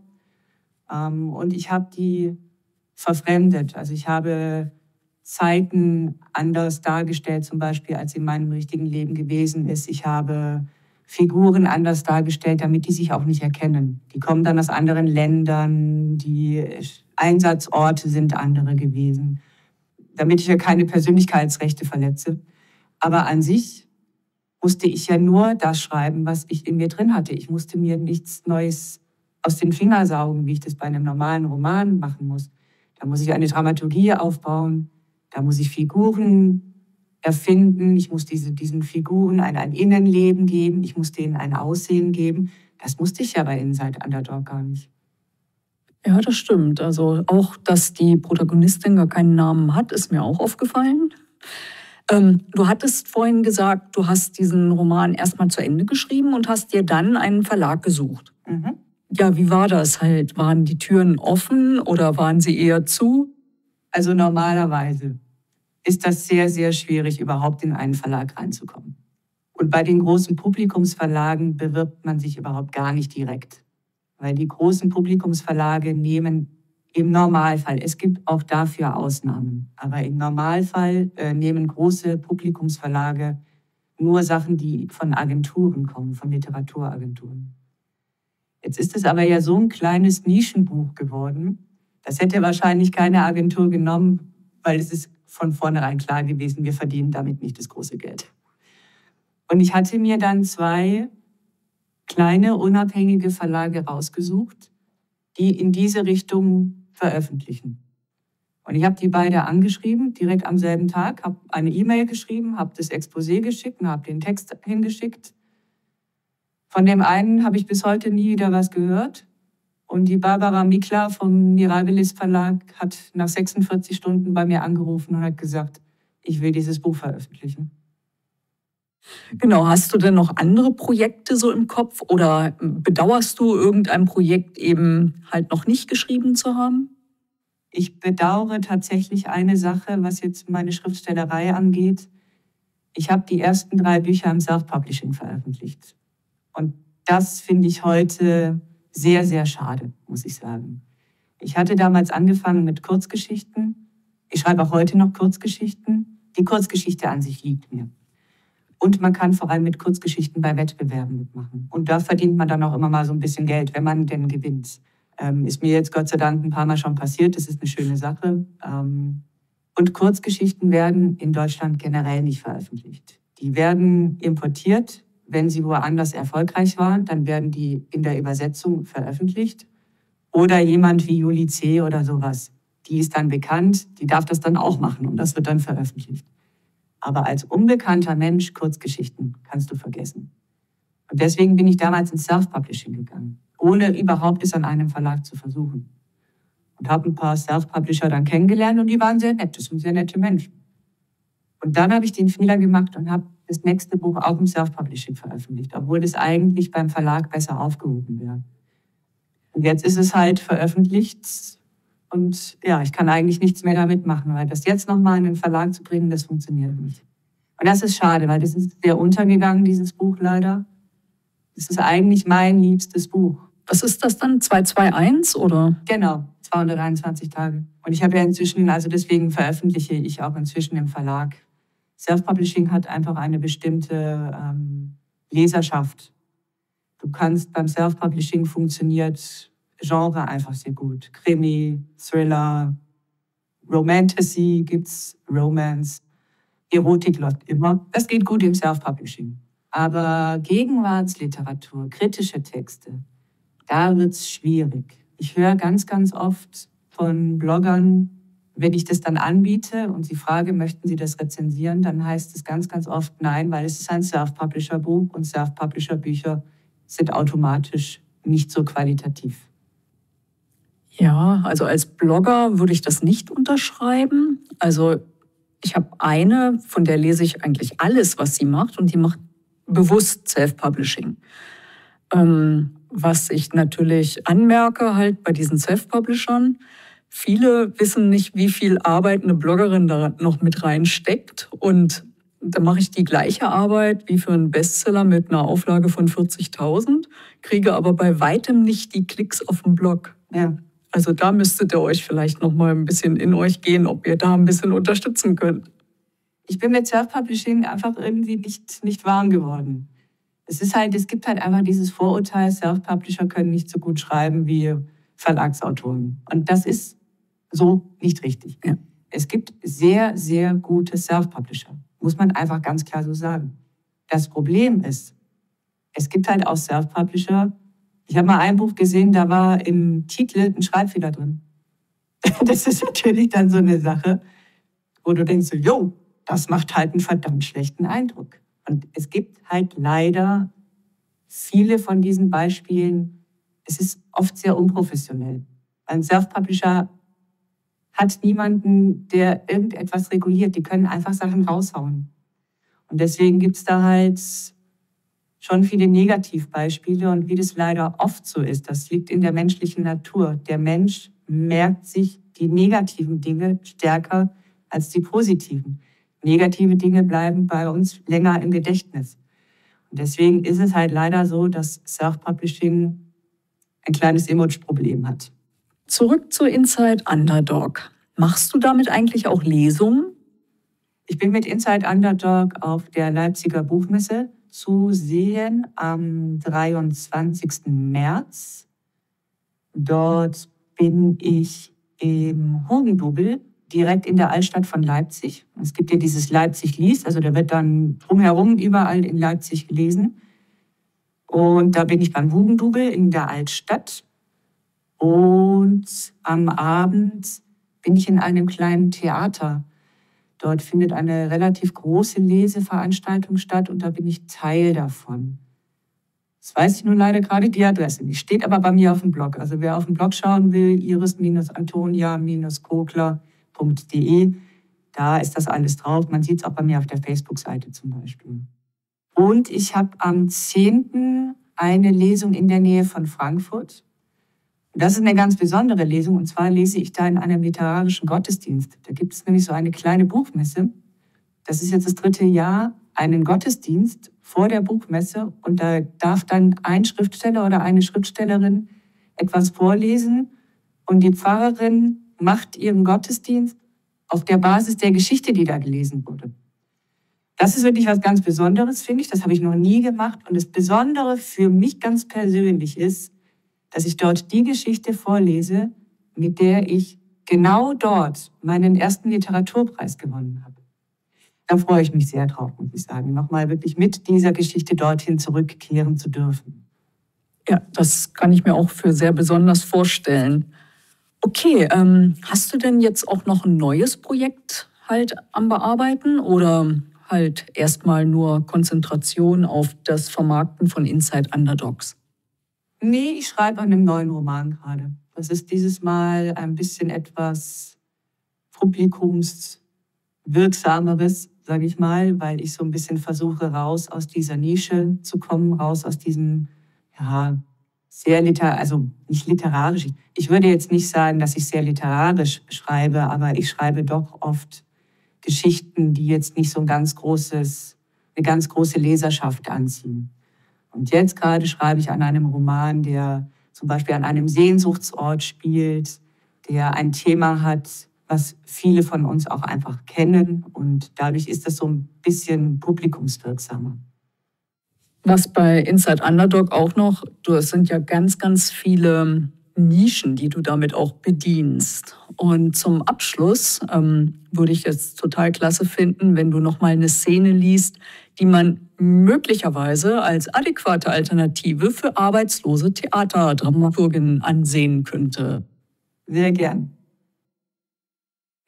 Und ich habe die verfremdet. Also ich habe Zeiten anders dargestellt, zum Beispiel, als in meinem richtigen Leben gewesen ist. Ich habe Figuren anders dargestellt, damit die sich auch nicht erkennen. Die kommen dann aus anderen Ländern, die Einsatzorte sind andere gewesen, damit ich ja keine Persönlichkeitsrechte verletze. Aber an sich musste ich ja nur das schreiben, was ich in mir drin hatte. Ich musste mir nichts Neues aus den Fingern saugen, wie ich das bei einem normalen Roman machen muss. Da muss ich eine Dramaturgie aufbauen, da muss ich Figuren erfinden, ich muss diese, diesen Figuren ein, ein Innenleben geben, ich muss denen ein Aussehen geben. Das musste ich ja bei Inside Underdog gar nicht. Ja, das stimmt. Also auch, dass die Protagonistin gar keinen Namen hat, ist mir auch aufgefallen. Ähm, du hattest vorhin gesagt, du hast diesen Roman erstmal zu Ende geschrieben und hast dir dann einen Verlag gesucht. Mhm. Ja, wie war das halt? Waren die Türen offen oder waren sie eher zu? Also normalerweise ist das sehr, sehr schwierig, überhaupt in einen Verlag reinzukommen. Und bei den großen Publikumsverlagen bewirbt man sich überhaupt gar nicht direkt. Weil die großen Publikumsverlage nehmen im Normalfall, es gibt auch dafür Ausnahmen, aber im Normalfall äh, nehmen große Publikumsverlage nur Sachen, die von Agenturen kommen, von Literaturagenturen. Jetzt ist es aber ja so ein kleines Nischenbuch geworden, das hätte wahrscheinlich keine Agentur genommen, weil es ist von vornherein klar gewesen, wir verdienen damit nicht das große Geld. Und ich hatte mir dann zwei kleine, unabhängige Verlage rausgesucht, die in diese Richtung veröffentlichen. Und ich habe die beide angeschrieben, direkt am selben Tag, habe eine E-Mail geschrieben, habe das Exposé geschickt und habe den Text hingeschickt. Von dem einen habe ich bis heute nie wieder was gehört. Und die Barbara Mikla vom Mirabilis Verlag hat nach sechsundvierzig Stunden bei mir angerufen und hat gesagt, ich will dieses Buch veröffentlichen. Genau, hast du denn noch andere Projekte so im Kopf oder bedauerst du irgendein Projekt eben halt noch nicht geschrieben zu haben? Ich bedauere tatsächlich eine Sache, was jetzt meine Schriftstellerei angeht. Ich habe die ersten drei Bücher im Self-Publishing veröffentlicht. Und das finde ich heute sehr, sehr schade, muss ich sagen. Ich hatte damals angefangen mit Kurzgeschichten. Ich schreibe auch heute noch Kurzgeschichten. Die Kurzgeschichte an sich liegt mir. Und man kann vor allem mit Kurzgeschichten bei Wettbewerben mitmachen. Und da verdient man dann auch immer mal so ein bisschen Geld, wenn man denn gewinnt. Ähm, ist mir jetzt Gott sei Dank ein paar Mal schon passiert. Das ist eine schöne Sache. Ähm, und Kurzgeschichten werden in Deutschland generell nicht veröffentlicht. Die werden importiert. Wenn sie woanders erfolgreich waren, dann werden die in der Übersetzung veröffentlicht. Oder jemand wie Julie C. oder sowas. Die ist dann bekannt, die darf das dann auch machen und das wird dann veröffentlicht. Aber als unbekannter Mensch Kurzgeschichten kannst du vergessen. Und deswegen bin ich damals ins Self-Publishing gegangen, ohne überhaupt es an einem Verlag zu versuchen. Und habe ein paar Self-Publisher dann kennengelernt und die waren sehr nett, das sind sehr nette Menschen. Und dann habe ich den Fehler gemacht und habe das nächste Buch auch im Self-Publishing veröffentlicht, obwohl es eigentlich beim Verlag besser aufgehoben wäre. Und jetzt ist es halt veröffentlicht und ja, ich kann eigentlich nichts mehr damit machen, weil das jetzt nochmal in den Verlag zu bringen, das funktioniert nicht. Und das ist schade, weil das ist sehr untergegangen, dieses Buch leider. Das ist eigentlich mein liebstes Buch. Was ist das dann? zweihunderteinundzwanzig oder? Genau, zweihunderteinundzwanzig Tage. Und ich habe ja inzwischen, also deswegen veröffentliche ich auch inzwischen im Verlag. Self-Publishing hat einfach eine bestimmte ähm, Leserschaft. Du kannst beim Self-Publishing funktioniert Genre einfach sehr gut. Krimi, Thriller, Romantasy gibt's, Romance, Erotik läuft immer. Das geht gut im Self-Publishing. Aber Gegenwartsliteratur, kritische Texte, da wird's schwierig. Ich höre ganz, ganz oft von Bloggern, wenn ich das dann anbiete und Sie frage, möchten Sie das rezensieren, dann heißt es ganz, ganz oft nein, weil es ist ein Self-Publisher-Buch und Self-Publisher-Bücher sind automatisch nicht so qualitativ. Ja, also als Blogger würde ich das nicht unterschreiben. Also ich habe eine, von der lese ich eigentlich alles, was sie macht, und die macht bewusst Self-Publishing. Ähm, was ich natürlich anmerke halt bei diesen Self-Publishern, viele wissen nicht, wie viel Arbeit eine Bloggerin da noch mit reinsteckt. Und da mache ich die gleiche Arbeit wie für einen Bestseller mit einer Auflage von vierzigtausend, kriege aber bei weitem nicht die Klicks auf dem Blog. Ja. Also da müsstet ihr euch vielleicht noch mal ein bisschen in euch gehen, ob ihr da ein bisschen unterstützen könnt. Ich bin mit Self-Publishing einfach irgendwie nicht, nicht warm geworden. Es ist halt, es gibt halt einfach dieses Vorurteil, Self-Publisher können nicht so gut schreiben wie Verlagsautoren. Und das ist so nicht richtig. Ja. Es gibt sehr, sehr gute Self-Publisher. Muss man einfach ganz klar so sagen. Das Problem ist, es gibt halt auch Self-Publisher. Ich habe mal ein Buch gesehen, da war im Titel ein Schreibfehler drin. Das ist natürlich dann so eine Sache, wo du denkst, so, jo, das macht halt einen verdammt schlechten Eindruck. Und es gibt halt leider viele von diesen Beispielen. Es ist oft sehr unprofessionell. Ein Self-Publisher hat niemanden, der irgendetwas reguliert. Die können einfach Sachen raushauen. Und deswegen gibt es da halt schon viele Negativbeispiele. Und wie das leider oft so ist, das liegt in der menschlichen Natur. Der Mensch merkt sich die negativen Dinge stärker als die positiven. Negative Dinge bleiben bei uns länger im Gedächtnis. Und deswegen ist es halt leider so, dass Self-Publishing ein kleines Image-Problem hat. Zurück zu Inside Underdog. Machst du damit eigentlich auch Lesungen? Ich bin mit Inside Underdog auf der Leipziger Buchmesse zu sehen am dreiundzwanzigsten März. Dort bin ich im Hugendubel, direkt in der Altstadt von Leipzig. Es gibt ja dieses Leipzig liest, also da wird dann drumherum überall in Leipzig gelesen. Und da bin ich beim Hugendubel in der Altstadt. Und am Abend bin ich in einem kleinen Theater. Dort findet eine relativ große Leseveranstaltung statt und da bin ich Teil davon. Das weiß ich nun leider gerade die Adresse nicht. Steht aber bei mir auf dem Blog. Also wer auf den Blog schauen will, iris antonia kogler punkt de, da ist das alles drauf. Man sieht es auch bei mir auf der Facebook-Seite zum Beispiel. Und ich habe am zehnten eine Lesung in der Nähe von Frankfurt. Das ist eine ganz besondere Lesung, und zwar lese ich da in einem literarischen Gottesdienst. Da gibt es nämlich so eine kleine Buchmesse. Das ist jetzt das dritte Jahr, einen Gottesdienst vor der Buchmesse, und da darf dann ein Schriftsteller oder eine Schriftstellerin etwas vorlesen und die Pfarrerin macht ihren Gottesdienst auf der Basis der Geschichte, die da gelesen wurde. Das ist wirklich was ganz Besonderes, finde ich. Das habe ich noch nie gemacht. Und das Besondere für mich ganz persönlich ist, dass ich dort die Geschichte vorlese, mit der ich genau dort meinen ersten Literaturpreis gewonnen habe. Da freue ich mich sehr drauf, muss ich sagen, nochmal wirklich mit dieser Geschichte dorthin zurückkehren zu dürfen. Ja, das kann ich mir auch für sehr besonders vorstellen. Okay, ähm, hast du denn jetzt auch noch ein neues Projekt halt am Bearbeiten oder halt erstmal nur Konzentration auf das Vermarkten von Inside Underdogs? Nee, ich schreibe an einem neuen Roman gerade. Das ist dieses Mal ein bisschen etwas publikumswirksameres, sage ich mal, weil ich so ein bisschen versuche, raus aus dieser Nische zu kommen, raus aus diesem, ja, sehr liter, also nicht literarisch. Ich würde jetzt nicht sagen, dass ich sehr literarisch schreibe, aber ich schreibe doch oft Geschichten, die jetzt nicht so ein ganz großes, eine ganz große Leserschaft anziehen. Und jetzt gerade schreibe ich an einem Roman, der zum Beispiel an einem Sehnsuchtsort spielt, der ein Thema hat, was viele von uns auch einfach kennen. Und dadurch ist das so ein bisschen publikumswirksamer. Was bei Inside Underdog auch noch, du, es sind ja ganz, ganz viele Nischen, die du damit auch bedienst. Und zum Abschluss ähm, würde ich es total klasse finden, wenn du nochmal eine Szene liest, die man möglicherweise als adäquate Alternative für arbeitslose Theaterdramaturginnen ansehen könnte. Sehr gern.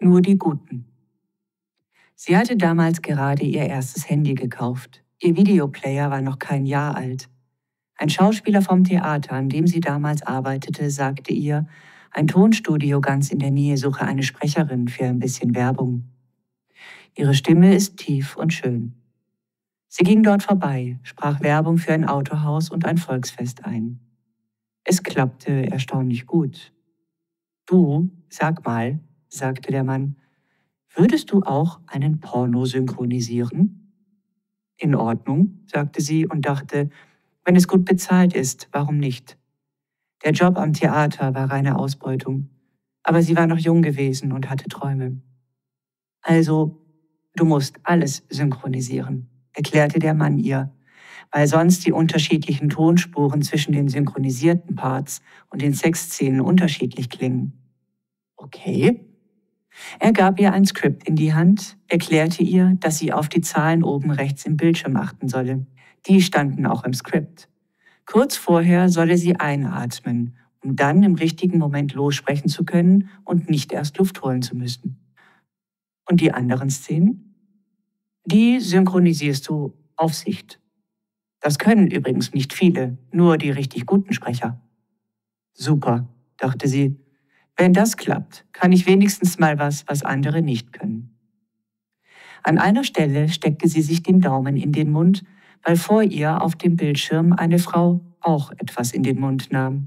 Nur die Guten. Sie hatte damals gerade ihr erstes Handy gekauft. Ihr Videoplayer war noch kein Jahr alt. Ein Schauspieler vom Theater, an dem sie damals arbeitete, sagte ihr, ein Tonstudio ganz in der Nähe suche eine Sprecherin für ein bisschen Werbung. Ihre Stimme ist tief und schön. Sie ging dort vorbei, sprach Werbung für ein Autohaus und ein Volksfest ein. Es klappte erstaunlich gut. Du, sag mal, sagte der Mann, würdest du auch einen Porno synchronisieren? In Ordnung, sagte sie und dachte, wenn es gut bezahlt ist, warum nicht? Der Job am Theater war reine Ausbeutung, aber sie war noch jung gewesen und hatte Träume. Also, du musst alles synchronisieren, erklärte der Mann ihr, weil sonst die unterschiedlichen Tonspuren zwischen den synchronisierten Parts und den Sexszenen unterschiedlich klingen. Okay. Er gab ihr ein Skript in die Hand, erklärte ihr, dass sie auf die Zahlen oben rechts im Bildschirm achten solle. Die standen auch im Skript. Kurz vorher solle sie einatmen, um dann im richtigen Moment lossprechen zu können und nicht erst Luft holen zu müssen. Und die anderen Szenen? Die synchronisierst du auf Sicht. Das können übrigens nicht viele, nur die richtig guten Sprecher. Super, dachte sie. Wenn das klappt, kann ich wenigstens mal was, was andere nicht können. An einer Stelle steckte sie sich den Daumen in den Mund, weil vor ihr auf dem Bildschirm eine Frau auch etwas in den Mund nahm.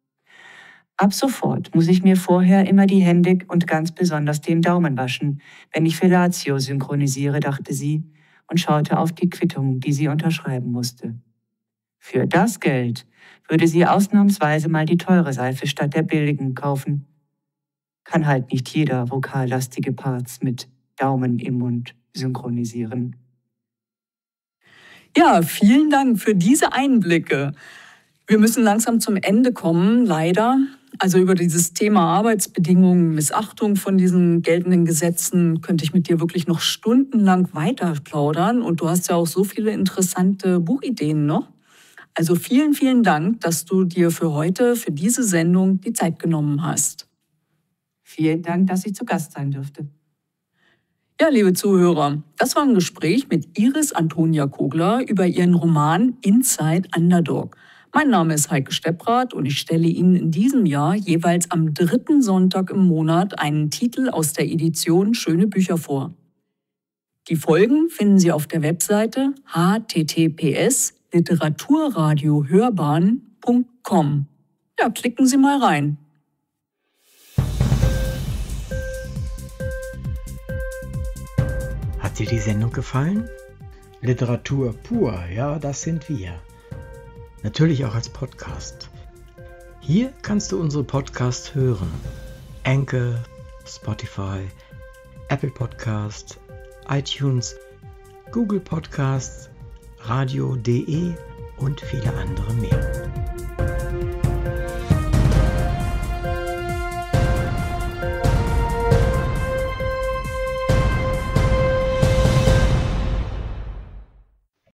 Ab sofort muss ich mir vorher immer die Hände und ganz besonders den Daumen waschen, wenn ich Fellatio synchronisiere, dachte sie und schaute auf die Quittung, die sie unterschreiben musste. Für das Geld würde sie ausnahmsweise mal die teure Seife statt der billigen kaufen. Kann halt nicht jeder vokallastige Parts mit Daumen im Mund synchronisieren. Ja, vielen Dank für diese Einblicke. Wir müssen langsam zum Ende kommen, leider. Also über dieses Thema Arbeitsbedingungen, Missachtung von diesen geltenden Gesetzen könnte ich mit dir wirklich noch stundenlang weiter plaudern. Und du hast ja auch so viele interessante Buchideen noch. Also vielen, vielen Dank, dass du dir für heute, für diese Sendung die Zeit genommen hast. Vielen Dank, dass ich zu Gast sein durfte. Ja, liebe Zuhörer, das war ein Gespräch mit Iris Antonia Kogler über ihren Roman Inside Underdog. Mein Name ist Heike Stepprath und ich stelle Ihnen in diesem Jahr jeweils am dritten Sonntag im Monat einen Titel aus der Edition Schöne Bücher vor. Die Folgen finden Sie auf der Webseite h t t p s punkt literaturradiohörbahn punkt com. Ja, klicken Sie mal rein. Hat dir die Sendung gefallen? Literatur pur, ja, das sind wir. Natürlich auch als Podcast. Hier kannst du unsere Podcasts hören. Anchor, Spotify, Apple Podcasts, iTunes, Google Podcasts, radio punkt de und viele andere mehr.